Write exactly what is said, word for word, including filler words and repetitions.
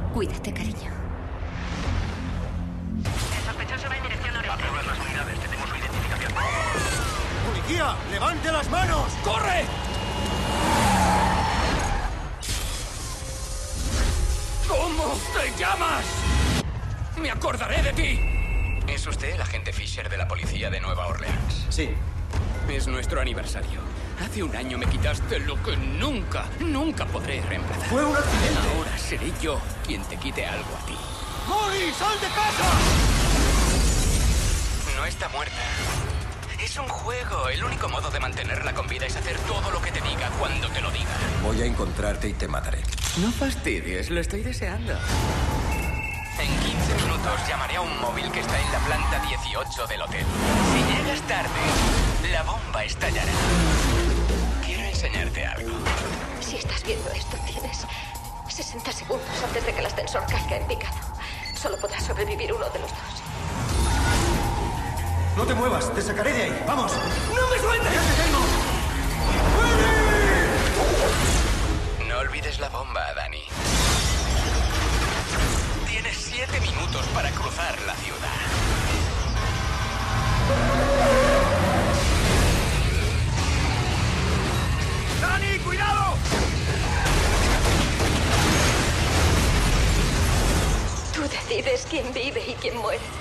Cuídate, cariño. El sospechoso va en dirección noreste. Aprueban las unidades, tenemos su identificación. ¡Policía! ¡Levante las manos! ¡Corre! ¿Cómo te llamas? Me acordaré de ti. ¿Es usted el agente Fisher de la policía de Nueva Orleans? Sí. Es nuestro aniversario. Hace un año me quitaste lo que nunca, nunca podré reemplazar. Fue un accidente. Ahora seré yo quien te quite algo a ti. ¡Molly, sal de casa! No está muerta. Es un juego. El único modo de mantenerla con vida es hacer todo lo que te diga cuando te lo diga. Voy a encontrarte y te mataré. No fastidies, lo estoy deseando. En quince minutos llamaré a un móvil que está en la planta dieciocho del hotel. Si llegas tarde, la bomba estallará. Quiero enseñarte algo. Si estás viendo esto, tienes sesenta segundos antes de que el ascensor caiga en picado. Solo podrá sobrevivir uno de los dos. No te muevas, te sacaré de ahí. ¡Vamos! ¡No me sueltes! ¡Ya te tengo! No olvides la bomba, Dani. Tienes siete minutos para cruzar la ciudad. ¡Dani, cuidado! Tú decides quién vive y quién muere.